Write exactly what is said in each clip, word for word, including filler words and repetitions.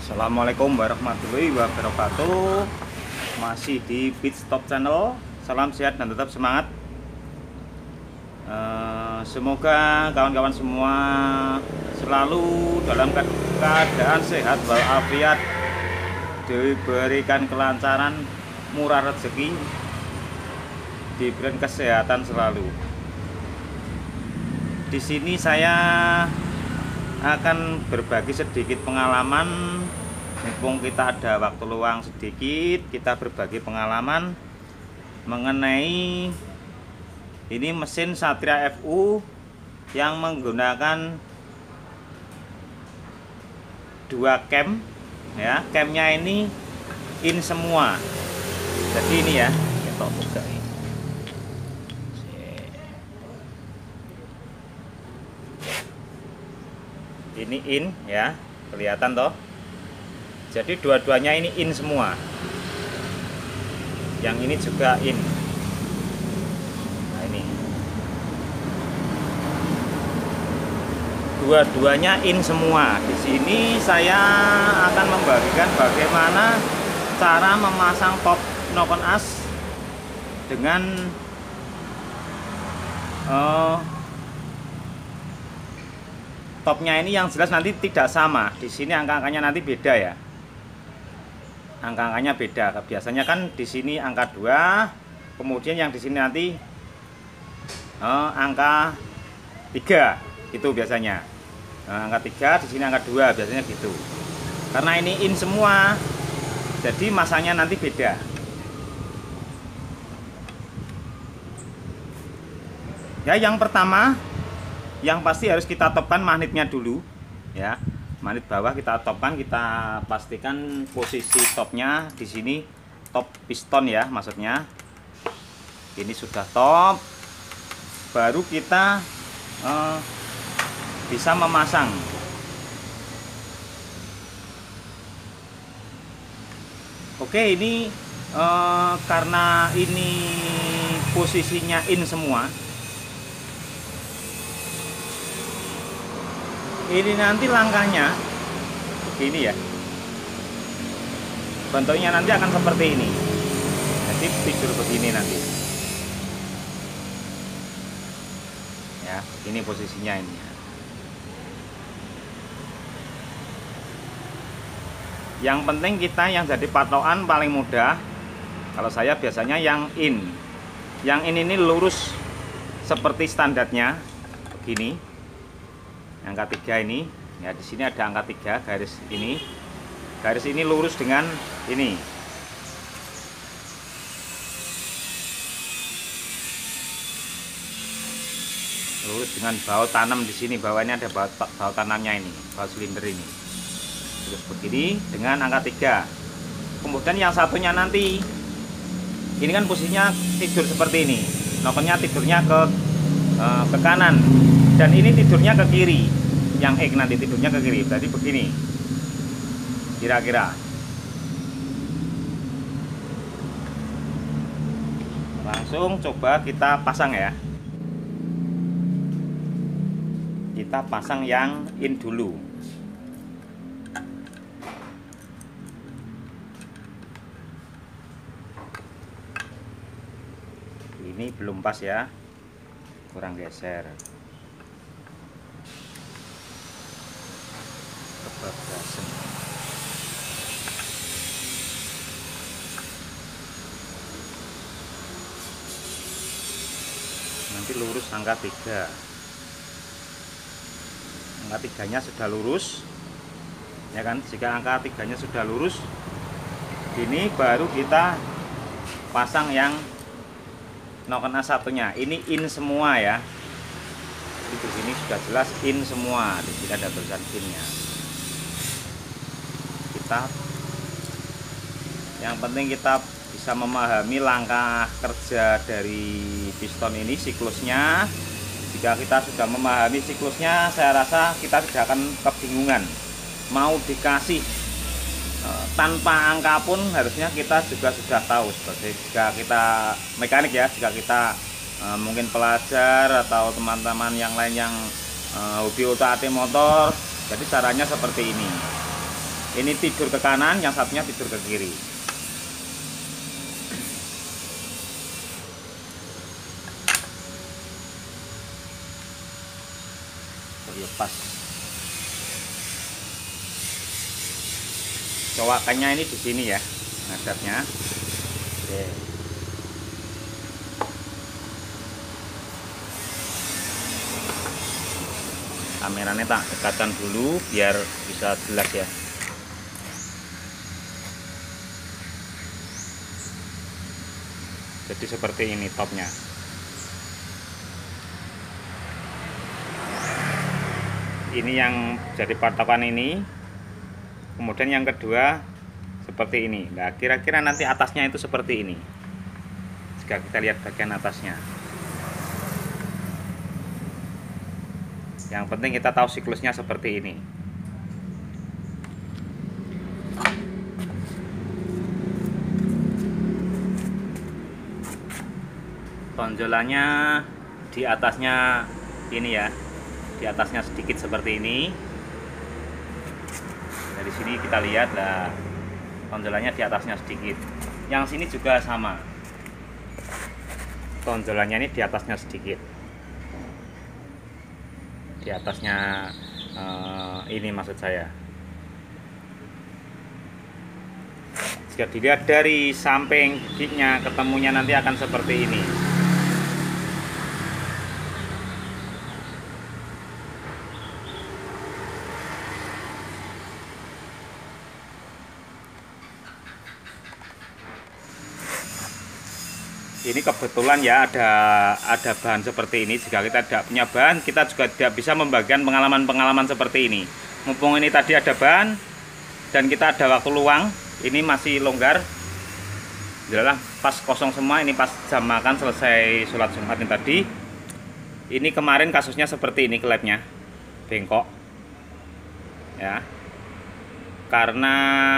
Assalamualaikum warahmatullahi wabarakatuh. Masih di Pitstop Channel. Salam sehat dan tetap semangat. uh, Semoga kawan-kawan semua selalu dalam keadaan sehat walafiat, diberikan kelancaran, murah rezeki, diberikan kesehatan selalu. Di sini saya akan berbagi sedikit pengalaman. Mumpung kita ada waktu luang sedikit, kita berbagi pengalaman mengenai ini mesin Satria F U yang menggunakan dua cam ya. Camnya ini in semua. Jadi ini ya, kita buka ini. Ini in ya, kelihatan toh. Jadi dua-duanya ini in semua. Yang ini juga in. Nah ini. Dua-duanya in semua. Di sini saya akan membagikan bagaimana cara memasang top Nokon As dengan uh, topnya ini yang jelas nanti tidak sama. Di sini angka-angkanya nanti beda ya. Angka-angkanya beda. Biasanya kan di sini angka dua, kemudian yang di sini nanti oh, angka tiga. Itu biasanya. Nah, angka tiga, di sini angka dua, biasanya gitu. Karena ini in semua, jadi masanya nanti beda. Ya, yang pertama yang pasti harus kita topkan magnetnya dulu ya. Magnet bawah kita topkan, kita pastikan posisi topnya di sini, top piston ya maksudnya. Ini sudah top, baru kita eh, bisa memasang. Oke, ini eh, karena ini posisinya in semua, ini nanti langkahnya begini ya, bentuknya nanti akan seperti ini. Jadi tidur begini nanti ya, ini posisinya ini ya. Yang penting kita yang jadi patokan paling mudah, kalau saya biasanya yang in. Yang in ini lurus seperti standarnya begini. Angka tiga ini ya, di sini ada angka tiga, garis ini, garis ini lurus dengan ini. Lurus dengan baut tanam di sini, bawahnya ada baut, baut tanamnya ini, baut silinder ini. Terus begini dengan angka tiga. Kemudian yang satunya nanti ini kan posisinya tidur seperti ini. Nokennya tidurnya ke eh, ke kanan. Dan ini tidurnya ke kiri. Yang X nanti tidurnya ke kiri. Berarti begini kira-kira. Langsung coba kita pasang ya. Kita pasang yang in dulu. Ini belum pas ya. Kurang geser. Kebablasan. Nanti lurus angka tiga. Angka tiganya sudah lurus ya kan. Jika angka tiganya sudah lurus, ini baru kita pasang yang Nokon As satunya. Ini in semua ya. Di sini sudah jelas in semua. Di sini ada tulisan innya. Kita yang penting kita bisa memahami langkah kerja dari piston ini, siklusnya. Jika kita sudah memahami siklusnya, saya rasa kita tidak akan kebingungan. Mau dikasih e, tanpa angka pun harusnya kita juga sudah tahu. Seperti jika kita mekanik ya, jika kita e, mungkin pelajar atau teman-teman yang lain yang e, hobi otak-atik motor, jadi caranya seperti ini. Ini tidur ke kanan, yang satunya tidur ke kiri. Lepas cowakannya ini di sini ya, ngadapnya. Oke. Kameranya tak dekatkan dulu biar bisa jelas ya. Jadi seperti ini topnya. Ini yang jadi patokan ini. Kemudian yang kedua seperti ini. Nah, kira-kira nanti atasnya itu seperti ini. Jika kita lihat bagian atasnya. Yang penting kita tahu siklusnya seperti ini. Tonjolannya di atasnya ini ya, di atasnya sedikit seperti ini. Dari sini kita lihat lah, tonjolannya di atasnya sedikit. Yang sini juga sama, tonjolannya ini di atasnya sedikit, di atasnya eh, ini maksud saya. Jika dilihat dari samping giginya, ketemunya nanti akan seperti ini. Ini kebetulan ya ada ada bahan seperti ini. Jika kita tidak punya bahan, kita juga tidak bisa membagikan pengalaman-pengalaman seperti ini. Mumpung ini tadi ada bahan dan kita ada waktu luang, ini masih longgar. Jelas pas kosong semua, ini pas jam makan selesai sholat Jumat ini tadi. Ini kemarin kasusnya seperti ini, klepnya bengkok ya, karena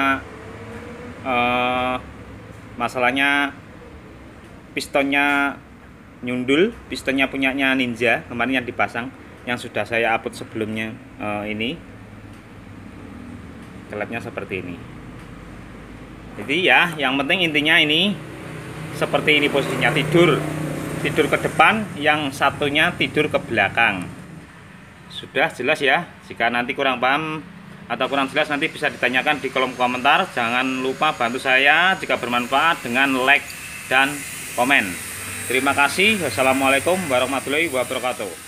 eh, masalahnya pistonnya nyundul, pistonnya punyanya Ninja kemarin yang dipasang, yang sudah saya upload sebelumnya. Eh, ini klepnya seperti ini. Jadi ya, yang penting intinya ini seperti ini posisinya, tidur tidur ke depan, yang satunya tidur ke belakang. Sudah jelas ya. Jika nanti kurang paham atau kurang jelas, nanti bisa ditanyakan di kolom komentar. Jangan lupa bantu saya jika bermanfaat dengan like dan komen. Terima kasih. Wassalamualaikum warahmatullahi wabarakatuh.